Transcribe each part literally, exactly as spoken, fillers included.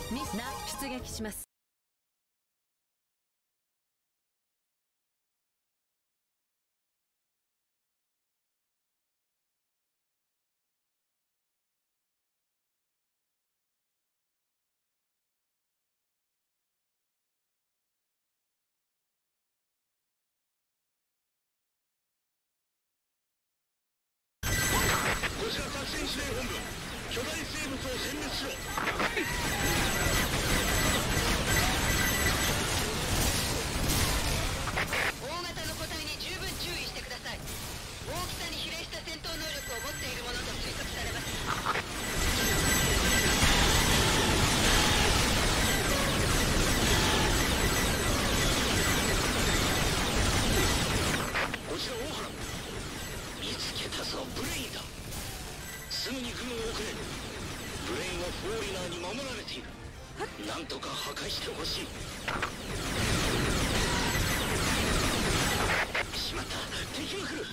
ミスな出撃します。 こちら作戦指令本部、巨大生物を殲滅しろ。 大型の個体に十分注意してください。大きさに比例した戦闘能力を持っているものと推測されます。 こちら大原、見つけたぞ。ブレインだ。すぐに軍を送れ。ブレインはフォーリナーに守られている。なんとか破壊してほしい。しまった、敵が来る。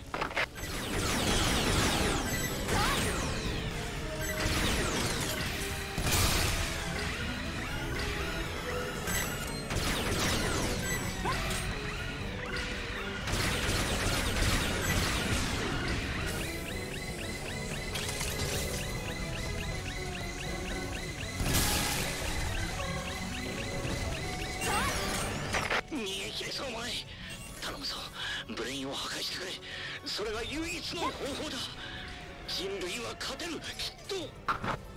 逃げ切れそうもない。頼むぞ、ブレインを破壊してくれ。それが唯一の方法だ。人類は勝てる、きっと。